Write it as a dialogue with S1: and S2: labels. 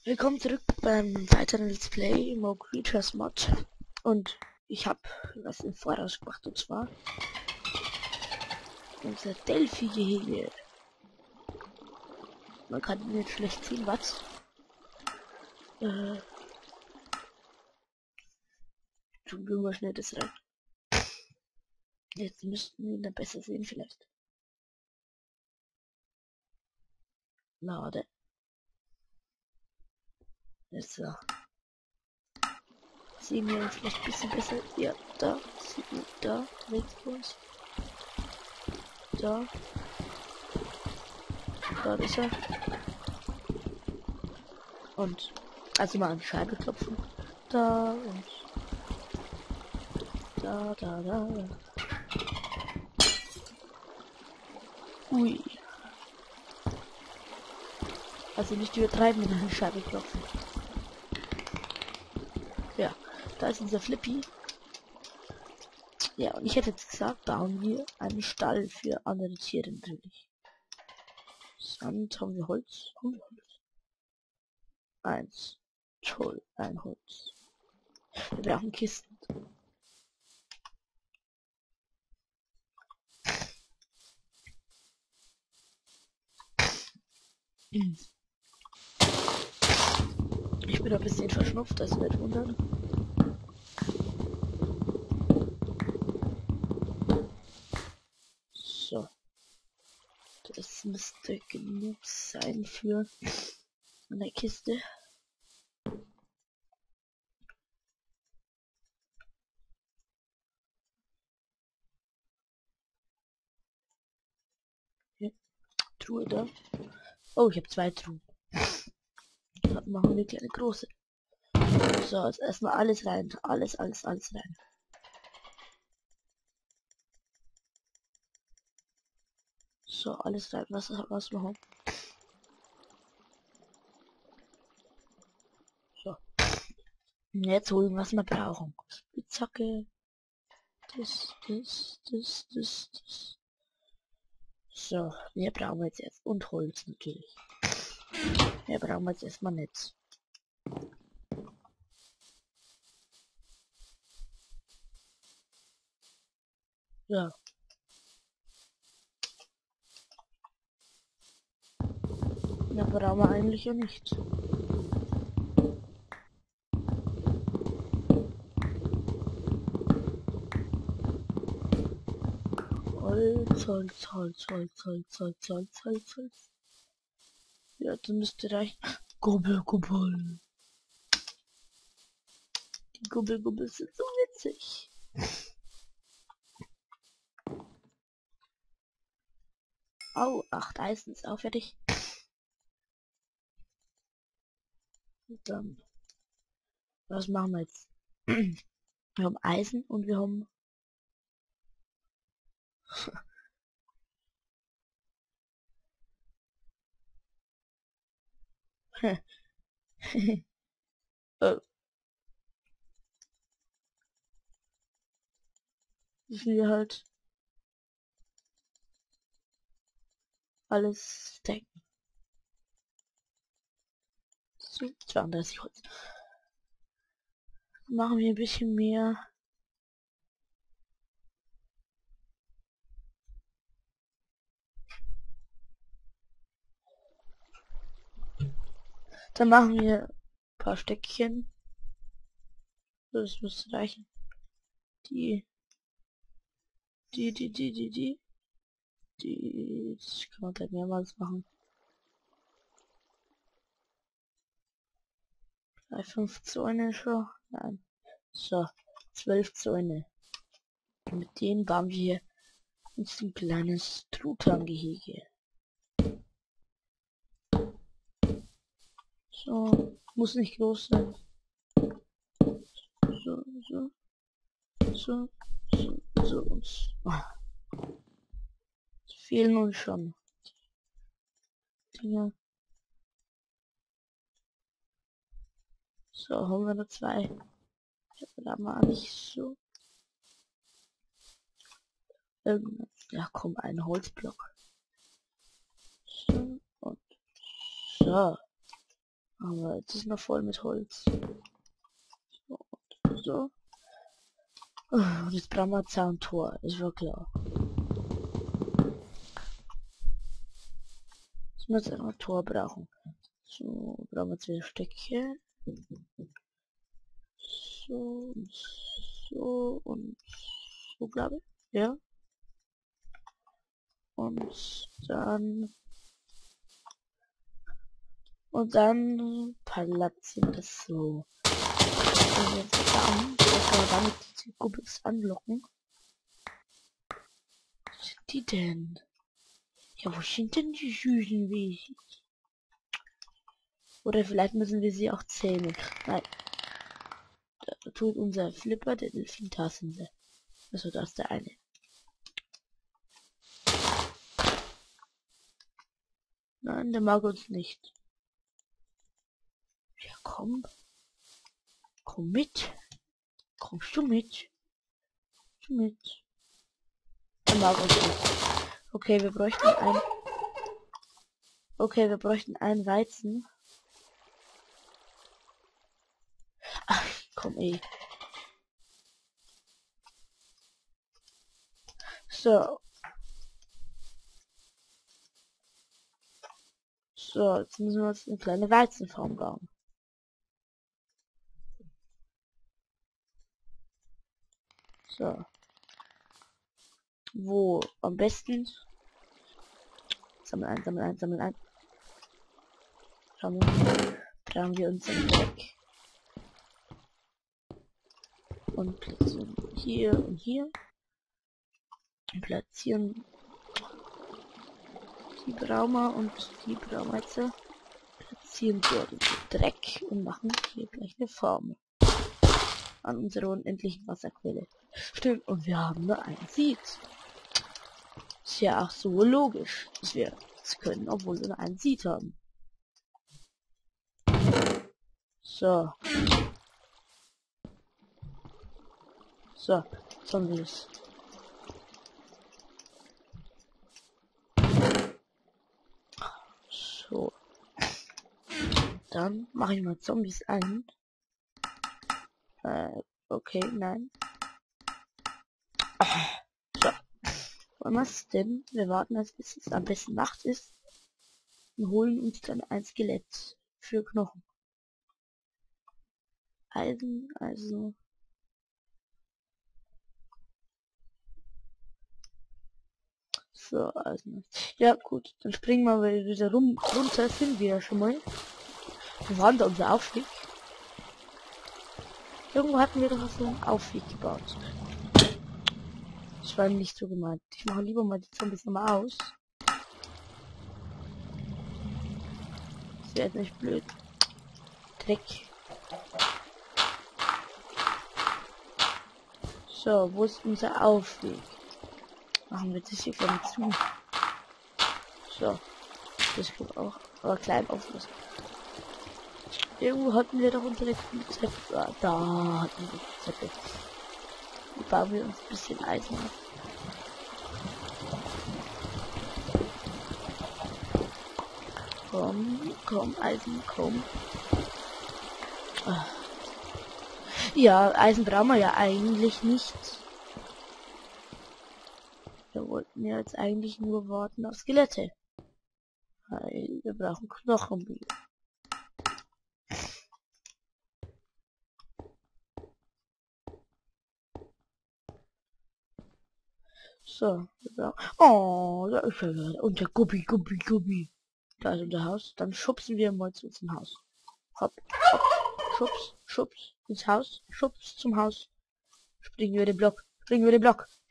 S1: Willkommen zurück beim weiteren Let's Play Mo Creatures Mod. Und ich habe was im Voraus gemacht, und zwar unser Delphi-Gehege. Man kann ihn nicht schlecht sehen, was. Tun wir mal schnell das rein. Jetzt müssten wir ihn dann besser sehen vielleicht. Lade. Jetzt so. Sehen wir ihn vielleicht ein bisschen besser. Ja, da. Sieht man da. Links bei uns. Da. Da ist er. Und also mal an die Scheibe klopfen. Da und da. Ui. Also nicht übertreiben, wenn eine Scheibe klopfen. Ja, da ist unser Flippy. Ja, und ich hätte jetzt gesagt, bauen wir einen Stall für andere Tiere natürlich. Sand, haben wir Holz? Haben wir Holz? Eins. Toll, ein Holz. Wir brauchen Kisten. Ich bin ein bisschen verschnupft, das wird wundern. So. Das müsste genug sein für eine Kiste. Hier. Truhe da. Oh, ich habe zwei Truhen. Dann machen wir eine große. So, jetzt erstmal alles rein. Alles rein. So, alles rein. Was machen? So. Und jetzt holen, was wir brauchen. Spitzhacke. Das. So, mehr brauchen wir jetzt erst. Und Holz natürlich. Mehr brauchen wir jetzt erstmal nicht. Ja. Mehr brauchen wir eigentlich ja nicht. Holz. Ja, das müsste reichen. Gubbel. Die Gubbel sind so witzig. Au, 8 Eisen ist auch fertig. Und dann, was machen wir jetzt? Wir haben Eisen und wir haben äh, wie halt alles decken. So, 32 Holz. Machen wir ein bisschen mehr. Dann machen wir ein paar Stöckchen. Das müsste reichen. Die. Das kann man gleich mehrmals machen. 5 Zäune schon. Nein. So, 12 Zäune. Und mit denen bauen wir uns ein kleines Truthahngehege. So, muss nicht groß sein. So und fehlen uns schon Dinge. So, haben wir noch zwei. Da mal nicht so. Irgendwas. Ja, komm, ein Holzblock. So und so. Aber jetzt ist noch voll mit Holz. So. So. Und jetzt brauchen wir ein Zauntor, ist war klar. Jetzt muss ich ein Tor brauchen. So, brauchen wir 2 Stöcke. So und so und so, glaube ich. Ja. Und dann platzieren wir das so. Und jetzt dann, dass wir damit die Kuppels anlocken. Was sind die denn? Ja, wo sind denn die süßen Wesen? Oder vielleicht müssen wir sie auch zählen. Nein. Da tut unser Flipper, der Delfin-Tassende. Also das ist der eine. Nein, der mag uns nicht. Ja, komm. Komm mit. Kommst du mit? Kommst du mit? Der mag uns nicht. Okay, wir bräuchten ein... Okay, wir bräuchten einen Weizen. Ach, komm eh. So. So, jetzt müssen wir uns eine kleine Weizenfarm bauen. So. Wo? Am besten... Sammeln ein, sammeln ein, sammeln ein. Tragen wir uns den Dreck. Und platzieren hier und hier. Und platzieren die Braumer und die Braumeizer. Platzieren dort den Dreck und machen hier gleich eine Farm. An unserer unendlichen Wasserquelle. Stimmt, und wir haben nur ein Seed. Ist ja auch so logisch, dass wir es können, obwohl wir nur ein Seed haben. So. So, Zombies. So. Dann mache ich mal Zombies ein. Okay, nein. So. Und was denn? Wir warten, bis es am besten Nacht ist. Und holen uns dann ein Skelett für Knochen. Eisen, also. So, also. Ja, gut. Dann springen wir wieder runter. Sind wir ja schon mal. Wo war da unser Aufstieg? Irgendwo hatten wir doch so einen Aufweg gebaut. Das war nicht so gemeint. Ich mache lieber mal die Zombies nochmal aus. Das wäre jetzt nicht blöd. Dreck. So, wo ist unser Aufweg? Machen wir das hier gerne zu. So. Das geht auch. Aber klein auflösen. Irgendwo hatten wir doch unsere Konzepte. Ah, da hatten wir Konzepte. Die bauen wir uns ein bisschen Eisen ab. Komm, komm, Eisen, komm. Ah. Ja, Eisen brauchen wir ja eigentlich nicht. Wir wollten ja jetzt eigentlich nur warten auf Skelette. Weil wir brauchen Knochen. So, wir brauchen... Oh, da ist er. Unser Guppi. Da ist unser Haus. Dann schubsen wir mal zu unserem Haus. Hopp, hopp. Schubs ins Haus. Schubs zum Haus. Springen wir den Block.